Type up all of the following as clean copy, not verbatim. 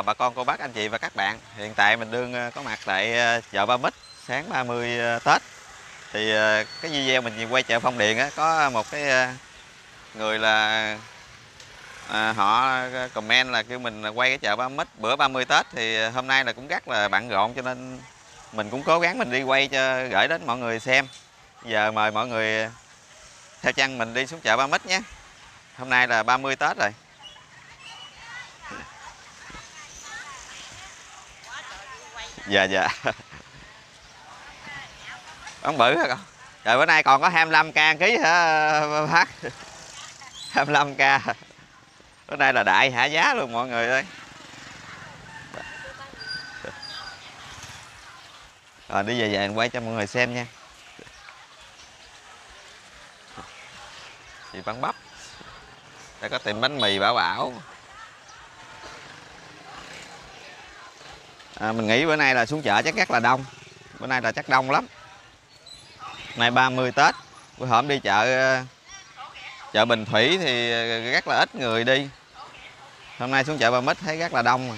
bà con cô bác anh chị và các bạn. Hiện tại mình đương có mặt tại chợ Ba Mít sáng 30 Tết. Thì cái video mình quay chợ Phong Điền á, có một cái người là họ comment là kêu mình quay cái chợ Ba Mít bữa 30 Tết. Thì hôm nay là cũng rất là bận rộn, cho nên mình cũng cố gắng mình đi quay cho gửi đến mọi người xem. Giờ mời mọi người theo chân mình đi xuống chợ Ba Mít nhé. Hôm nay là 30 Tết rồi. Dạ dạ. Bán bự hả con? Trời, bữa nay còn có 25k ký hả bác? 25k. Bữa nay là đại hạ giá luôn mọi người ơi. Rồi đi về quay cho mọi người xem nha. Chị bán bắp. Đây có tiệm bánh mì Bảo Bảo. Mình nghĩ bữa nay là xuống chợ chắc rất là đông. Bữa nay là chắc đông lắm. Nay 30 Tết. Bữa hổm đi chợ Bình Thủy thì rất là ít người đi. Hôm nay xuống chợ Ba Mít thấy rất là đông rồi.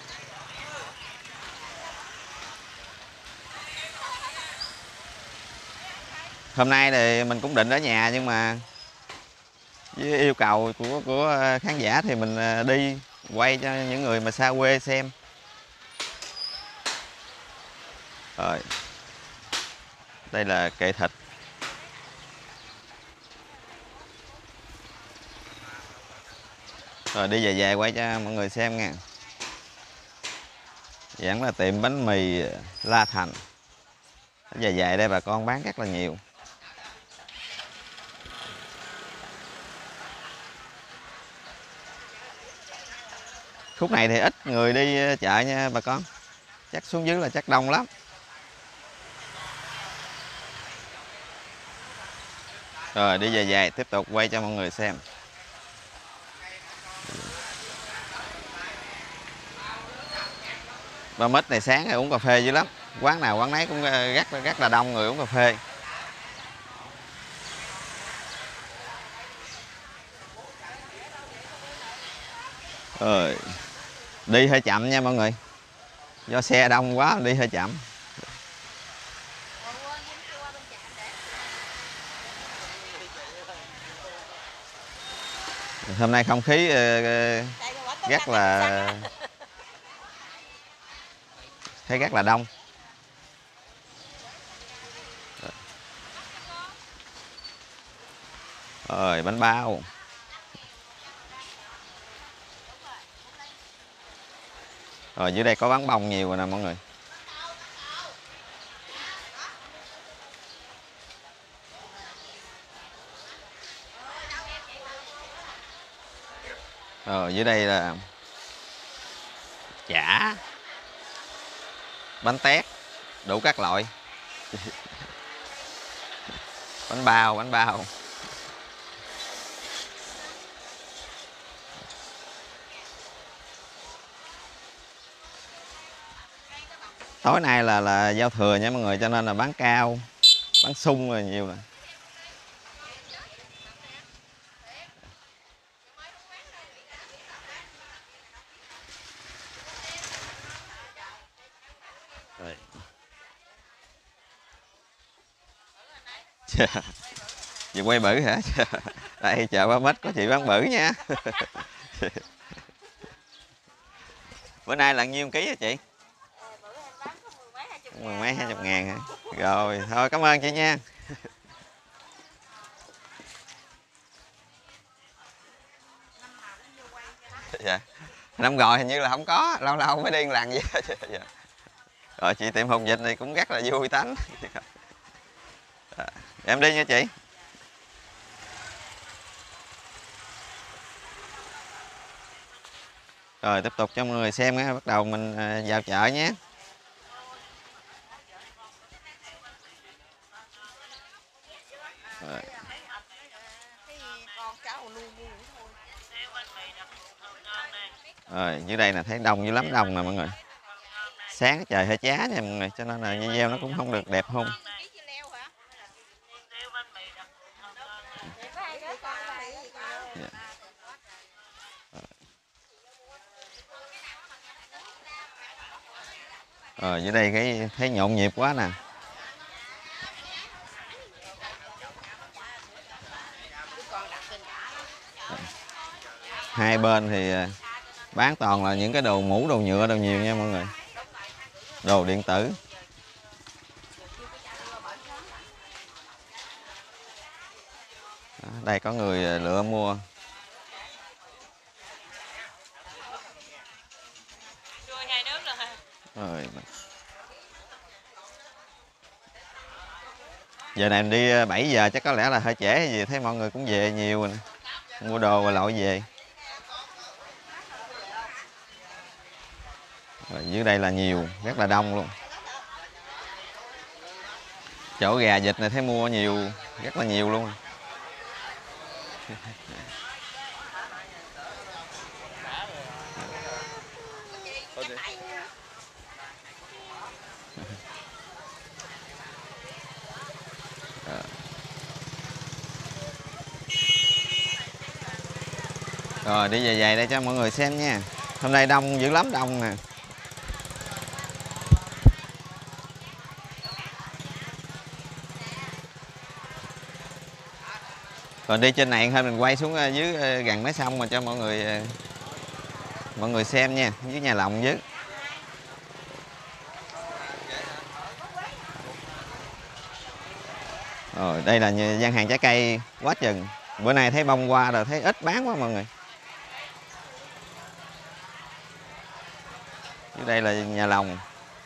Hôm nay thì mình cũng định ở nhà, nhưng mà với yêu cầu của khán giả thì mình đi quay cho những người mà xa quê xem. Rồi. Đây là kệ thịt. Rồi đi về quay cho mọi người xem nha. Vẫn là tiệm bánh mì La Thành. Về đây bà con bán rất là nhiều. Khúc này thì ít người đi chợ nha bà con. Chắc xuống dưới là chắc đông lắm. Rồi đi về tiếp tục quay cho mọi người xem. Ba Mít này sáng uống cà phê dữ lắm. Quán nào quán nấy cũng rất là đông người uống cà phê. Rồi. Đi hơi chậm nha mọi người. Do xe đông quá đi hơi chậm. Hôm nay không khí rất là thấy rất là đông. Rồi bánh bao. Rồi dưới đây có bán bông nhiều rồi nè mọi người. Rồi dưới đây là chả, bánh tét, đủ các loại. Bánh bao. Tối nay là giao thừa nha mọi người, cho nên là bán cao, bán sung rồi nhiều nè. Chị quay bự hả? Đây chợ Ba Mít có chị bán bự nha. Bữa nay là nhiêu ký hả chị? Mười mấy 20 ngàn hả? Rồi thôi cảm ơn chị nha. Dạ. Năm rồi hình như là không có, lâu lâu mới đi lần vậy. Dạ. Rồi chị tiệm Hùng Dịch này cũng rất là vui tánh. Em đi nha chị. Rồi tiếp tục cho mọi người xem á, bắt đầu mình vào chợ nhé. Rồi dưới đây là thấy đông dữ lắm, đông nè mọi người. Sáng trời hơi chá nha mọi người, cho nên là video nó cũng không được đẹp không. Dưới đây cái thấy nhộn nhịp quá nè. Hai bên thì bán toàn là những cái đồ mũ, đồ nhựa, đồ nhiều nha mọi người. Đồ điện tử. Đó, đây có người lựa mua. Rồi. Giờ này mình đi 7 giờ chắc có lẽ là hơi trễ hay gì, thấy mọi người cũng về nhiều rồi nè. Mua đồ và lội về. Rồi, dưới đây là nhiều, rất là đông luôn. Chỗ gà vịt này thấy mua nhiều, rất là nhiều luôn. Rồi đi về đây cho mọi người xem nha. Hôm nay đông dữ lắm, đông nè. Còn đi trên này thôi mình quay xuống dưới gần mé sông mà cho mọi người xem nha, dưới nhà lòng dưới. Rồi đây là gian hàng trái cây quá chừng. Bữa nay thấy bông hoa rồi thấy ít bán quá mọi người. Dưới đây là nhà lòng.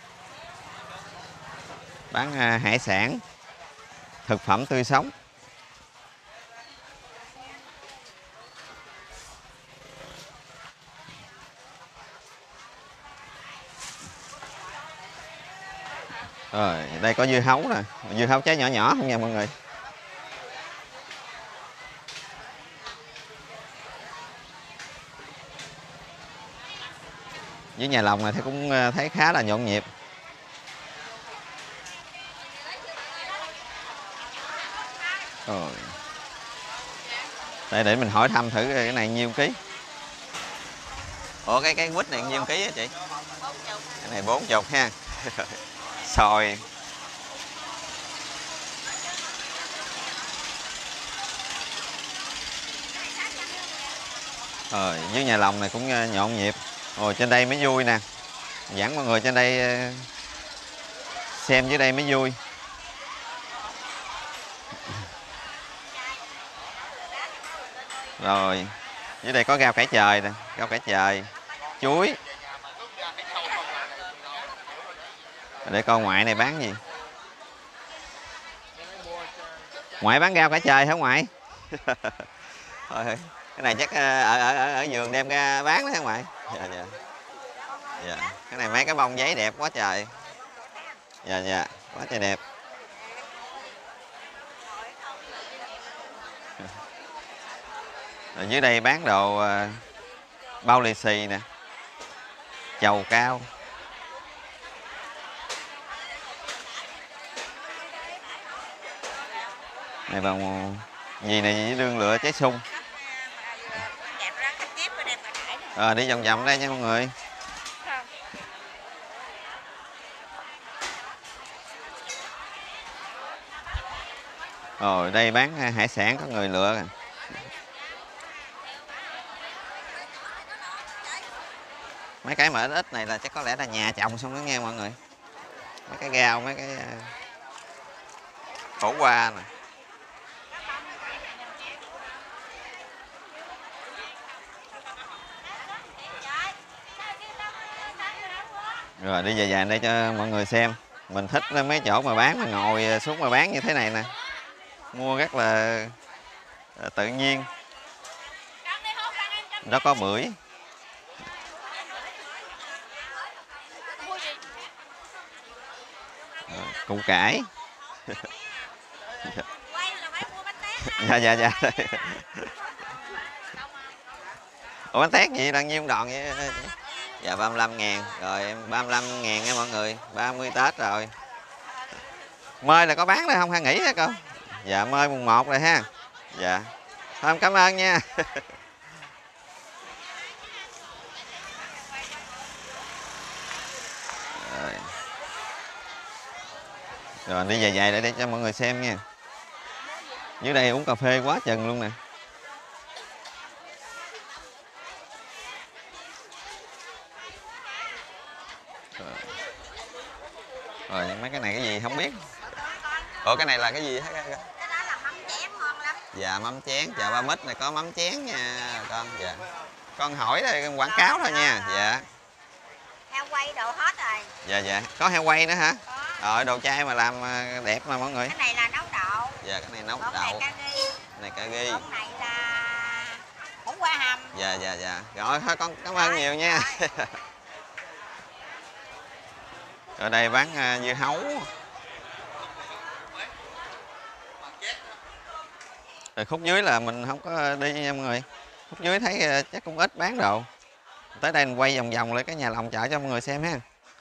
Bán hải sản, thực phẩm tươi sống. Rồi đây có dưa hấu nè, dưa hấu trái nhỏ nhỏ không nha mọi người. Với nhà lòng này thì cũng thấy khá là nhộn nhịp. Rồi. Đây để mình hỏi thăm thử cái này nhiêu ký. Ủa cái quýt này nhiêu ký á chị? Cái này 40 ha. Xoài. Rồi dưới nhà lòng này cũng nhộn nhịp. Ồ trên đây mới vui nè. Dẫn mọi người trên đây xem, dưới đây mới vui. Rồi dưới đây có rau cải trời nè, rau cải trời, chuối. Để coi ngoại này bán gì. Ngoại bán rau cải trời hả ngoại? Thôi, cái này chắc ở vườn đem ra bán đó hả ngoại? Dạ dạ. Dạ. Cái này mấy cái bông giấy đẹp quá trời. Dạ dạ, quá trời đẹp. Rồi dưới đây bán đồ bao lì xì nè, chầu cao. Này bằng gì này với đương lựa trái sung. Đi vòng vòng đây nha mọi người. Rồi đây bán hải sản có người lựa rồi. Mấy cái mà ít này là chắc có lẽ là nhà trồng xong đó nghe mọi người. Mấy cái rau, mấy cái khổ qua nè. Rồi đi về đây cho mọi người xem. Mình thích mấy chỗ mà bán mà ngồi xuống mà bán như thế này nè. Mua rất là tự nhiên. Đó có bưởi. Củ cải. Dạ dạ dạ. Ủa bánh tét gì đang nhiêu đòn vậy? Dạ 35.000. Rồi em 35.000 nha mọi người. 30 Tết rồi. Mơi là có bán đây không hay nghỉ hả cô? Dạ mơi mùng 1 rồi ha. Dạ. Thôi em cảm ơn nha. Rồi. Rồi đi dài dài để cho mọi người xem nha. Dưới đây uống cà phê quá chừng luôn nè. Rồi mấy cái này cái gì không biết. Ủa cái này là cái gì hết? Cái đó là mắm chén ngon lắm. Dạ mắm chén, chợ Ba Mít này có mắm chén nha con. Dạ. Con hỏi đây quảng cáo thôi nha. Dạ. Heo quay đồ hết rồi. Dạ dạ, có heo quay nữa hả? Có. Rồi đồ chay mà làm đẹp mà mọi người. Cái này là nấu đậu. Dạ cái này nấu Còn đậu. này cá ghi. Này cá ghi. Còn này là hủ qua hầm. Dạ dạ dạ. Rồi thôi con cảm ơn nhiều nha. Ở đây bán dưa hấu. Rồi khúc dưới là mình không có đi nha mọi người. Khúc dưới thấy chắc cũng ít bán đồ. Tới đây mình quay vòng vòng lại cái nhà lòng chợ cho mọi người xem ha.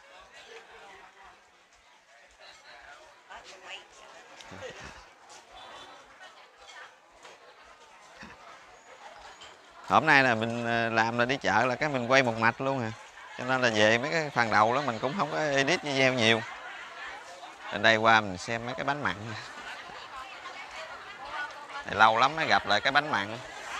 Hôm nay là mình làm là đi chợ là cái mình quay một mạch luôn à. Cho nên là về mấy cái phần đầu đó mình cũng không có edit video nhiều. Ở đây qua mình xem mấy cái bánh mặn. Này lâu lắm mới gặp lại cái bánh mặn.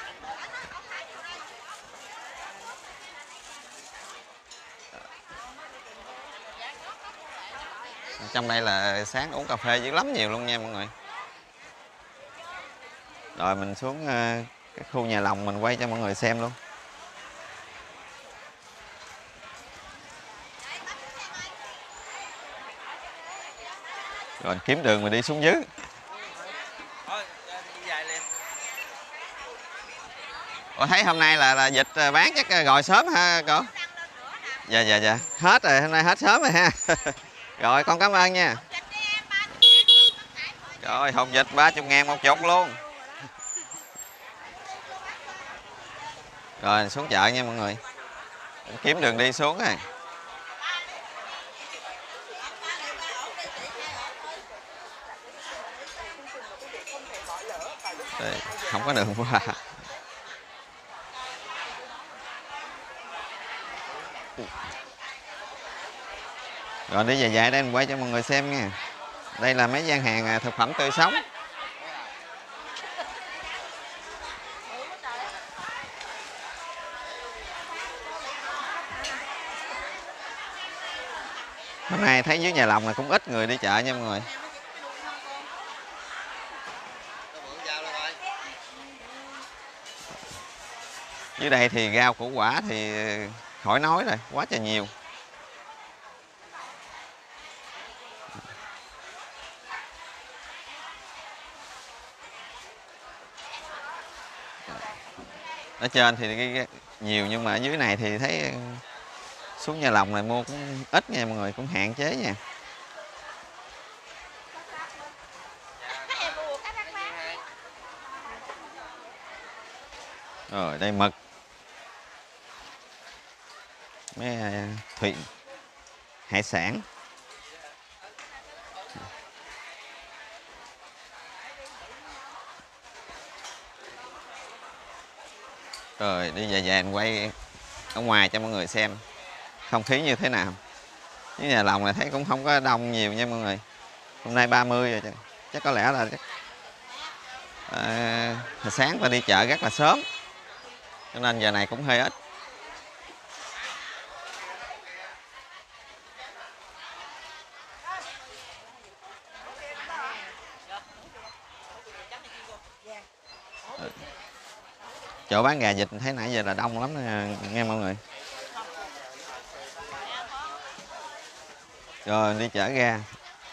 Trong đây là sáng uống cà phê dữ lắm nhiều luôn nha mọi người. Rồi mình xuống cái khu nhà lòng mình quay cho mọi người xem luôn. Rồi kiếm đường mình đi xuống dưới. Ủa thấy hôm nay là vịt bán chắc gọi sớm ha cô? Dạ dạ dạ. Hết rồi, hôm nay hết sớm rồi ha. Rồi con cảm ơn nha. Rồi hột vịt 30.000 một chục luôn. Rồi xuống chợ nha mọi người. Kiếm đường đi xuống rồi. Đây, không có đường qua. Rồi đi dài dài đây mình quay cho mọi người xem nha. Đây là mấy gian hàng thực phẩm tươi sống. Hôm nay thấy dưới nhà lòng này cũng ít người đi chợ nha mọi người. Dưới đây thì rau củ quả thì khỏi nói rồi, quá trời nhiều. Ở trên thì nhiều nhưng mà ở dưới này thì thấy xuống nhà lòng này mua cũng ít nha mọi người, cũng hạn chế nha. Rồi đây mực. Mấy thủy hải sản. Rồi đi về về quay ở ngoài cho mọi người xem không khí như thế nào. Cái nhà lòng này thấy cũng không có đông nhiều nha mọi người. Hôm nay 30 rồi chắc có lẽ là sáng ta đi chợ rất là sớm cho nên giờ này cũng hơi ít. Chỗ bán gà vịt thấy nãy giờ là đông lắm nè, nghe mọi người. Rồi đi chở ra.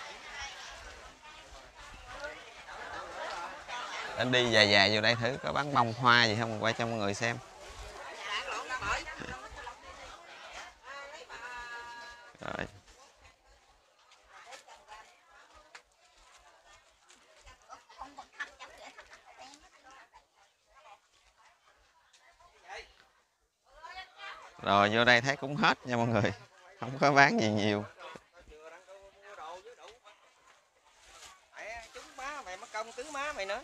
Anh đi dài dài vô đây thử có bán bông hoa gì không, quay cho mọi người xem. Rồi. Rồi vô đây thấy cũng hết nha mọi người, không có bán gì nhiều. Trứng má mày mất công trứng má mày nữa.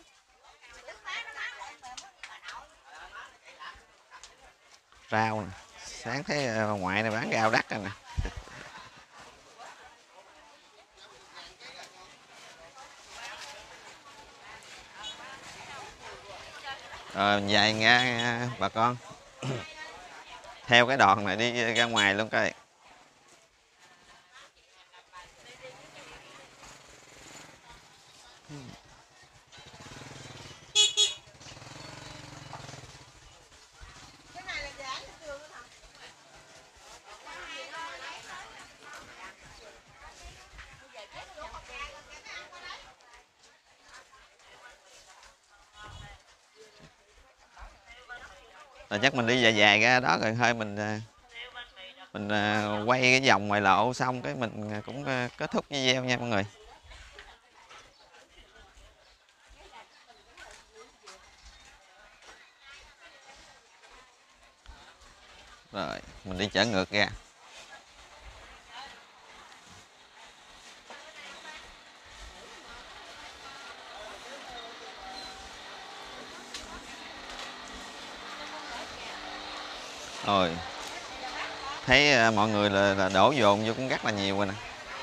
Rau nè, sáng thấy ngoại này bán rau đắt rồi nè. Rồi mình về nghe bà con. Theo cái đoạn này đi ra ngoài luôn coi. Rồi chắc mình đi dài dài ra đó rồi hơi mình quay cái vòng ngoài lộ xong cái mình cũng kết thúc video nha mọi người. Rồi mình đi trở ngược ra. Rồi thấy mọi người là đổ dồn vô cũng rất là nhiều rồi nè.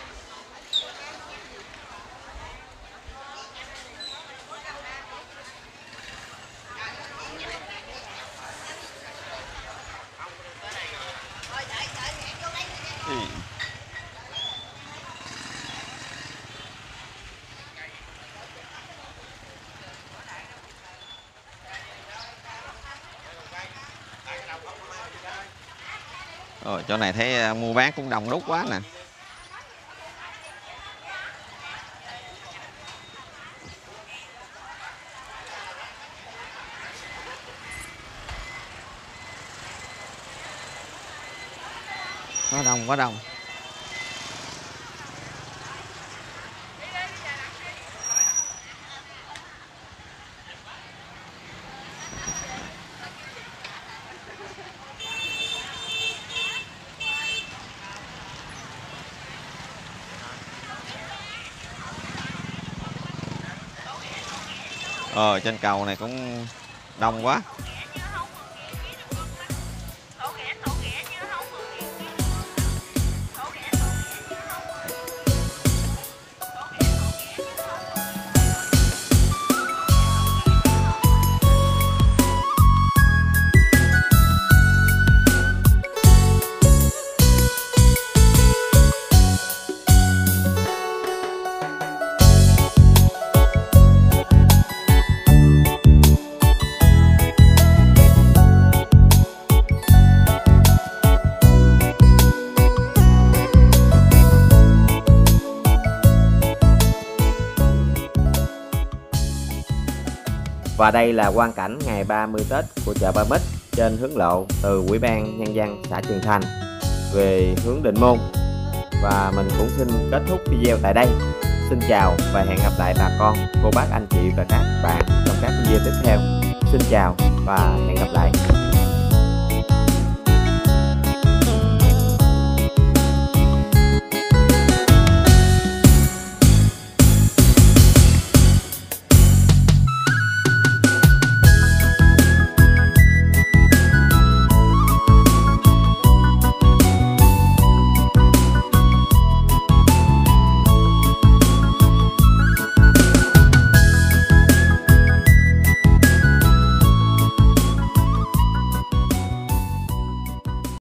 Rồi chỗ này thấy mua bán cũng đông đúc quá nè. Quá đông, quá đông. Trên cầu này cũng đông quá. Và đây là quang cảnh ngày 30 Tết của chợ Ba Mít trên hướng lộ từ Ủy ban Nhân dân xã Trường Thành về hướng Định Môn. Và mình cũng xin kết thúc video tại đây. Xin chào và hẹn gặp lại bà con, cô bác, anh chị và các bạn trong các video tiếp theo. Xin chào và hẹn gặp lại.